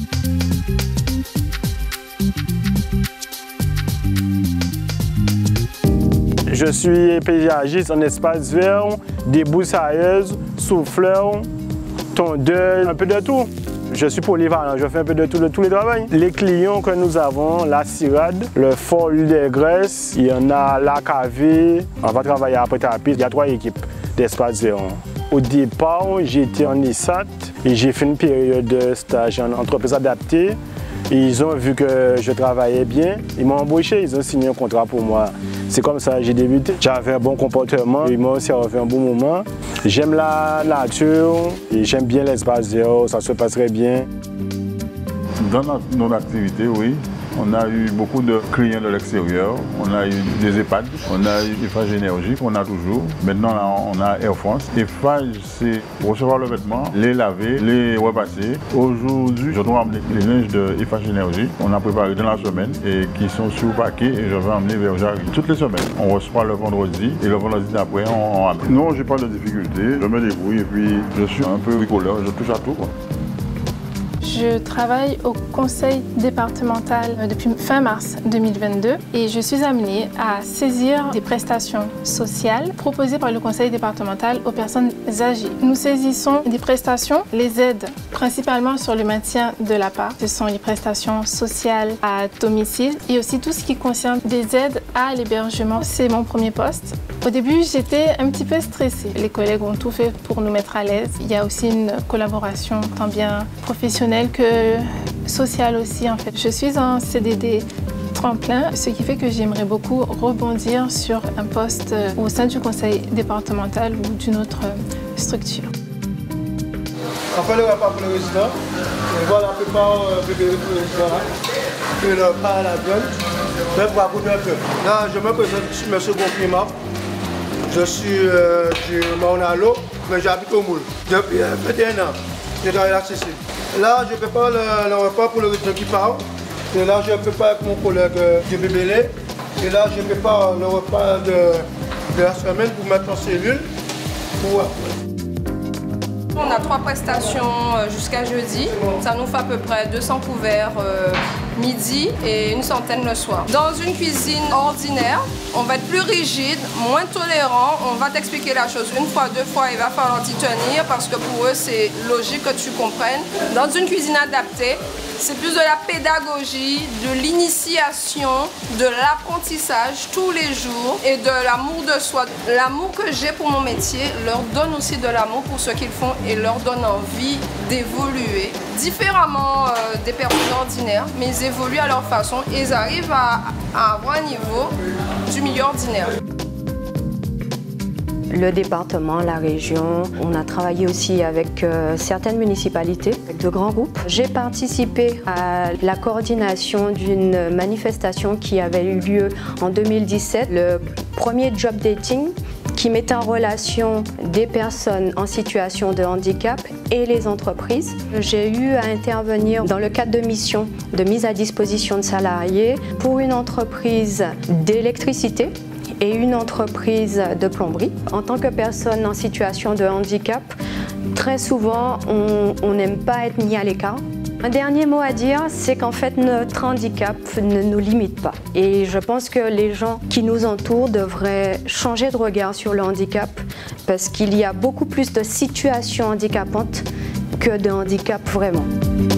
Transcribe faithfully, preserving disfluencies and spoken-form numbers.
Je suis paysagiste en espace vert, débroussailleuse, souffleur, tondeur, un peu de tout. Je suis polyvalent, je fais un peu de tout, de tous les travaux. Les clients que nous avons, la Cirade, le Fort Huile des Graisses, il y en a la K V. On va travailler après tapis. Il y a trois équipes d'espace vert. Au départ, j'étais en I S A T et j'ai fait une période de stage en entreprise adaptée. Ils ont vu que je travaillais bien, ils m'ont embauché, ils ont signé un contrat pour moi. C'est comme ça que j'ai débuté. J'avais un bon comportement, ils m'ont servi un bon moment. J'aime la nature et j'aime bien l'espace vert, ça se passe très bien. Dans notre activité, oui. On a eu beaucoup de clients de l'extérieur, on a eu des EHPAD, on a eu Eiffage Énergie qu'on a toujours. Maintenant, là, on a Air France. Eiffage, c'est recevoir le vêtement, les laver, les repasser. Aujourd'hui, je dois amener les linges de Eiffage Énergie. On a préparé dans la semaine et qui sont sur paquet et je vais emmener vers Jarry. Toutes les semaines, on reçoit le vendredi et le vendredi d'après, on, on amène. Non, j'ai pas de difficulté, je me débrouille et puis je suis un peu bricoleur, je touche à tout, quoi. Je travaille au conseil départemental depuis fin mars deux mille vingt-deux et je suis amenée à saisir des prestations sociales proposées par le conseil départemental aux personnes âgées. Nous saisissons des prestations, les aides principalement sur le maintien de la part. Ce sont les prestations sociales à domicile et aussi tout ce qui concerne des aides à l'hébergement. C'est mon premier poste. Au début, j'étais un petit peu stressée. Les collègues ont tout fait pour nous mettre à l'aise. Il y a aussi une collaboration tant bien professionnelle que sociale aussi en fait. Je suis en C D D tremplin, ce qui fait que j'aimerais beaucoup rebondir sur un poste au sein du conseil départemental ou d'une autre structure. On fait le repas pour le résident. On voit la plupart préparés pour le résident là. Et le repas à la viande. Mais pour apporter un peu. Là, je me présente, je suis M. Bonprima. Je suis euh, du Maunalo, mais j'habite au Moule. Depuis euh, vingt et un ans, je travaille à Sicile. Là, je prépare le, le repas pour le résident qui part. Et là, je prépare avec mon collègue euh, du Bébélé. Et là, je prépare le repas de, de la semaine pour mettre en cellule. Pour après. On a trois prestations jusqu'à jeudi. Ça nous fait à peu près deux cents couverts euh, midi et une centaine le soir. Dans une cuisine ordinaire, on va être plus rigide, moins tolérant. On va t'expliquer la chose une fois, deux fois, il va falloir t'y tenir parce que pour eux, c'est logique que tu comprennes. Dans une cuisine adaptée, c'est plus de la pédagogie, de l'initiation, de l'apprentissage tous les jours et de l'amour de soi. L'amour que j'ai pour mon métier leur donne aussi de l'amour pour ce qu'ils font et leur donne envie d'évoluer différemment euh, des personnes ordinaires, mais ils évoluent à leur façon et ils arrivent à, à avoir un niveau du milieu ordinaire. Le département, la région, on a travaillé aussi avec euh, certaines municipalités, avec de grands groupes. J'ai participé à la coordination d'une manifestation qui avait eu lieu en deux mille dix-sept, le premier job dating qui mettait en relation des personnes en situation de handicap et les entreprises. J'ai eu à intervenir dans le cadre de missions de mise à disposition de salariés pour une entreprise d'électricité et une entreprise de plomberie. En tant que personne en situation de handicap, très souvent, on n'aime pas être mis à l'écart. Un dernier mot à dire, c'est qu'en fait, notre handicap ne nous limite pas. Et je pense que les gens qui nous entourent devraient changer de regard sur le handicap parce qu'il y a beaucoup plus de situations handicapantes que de handicap vraiment.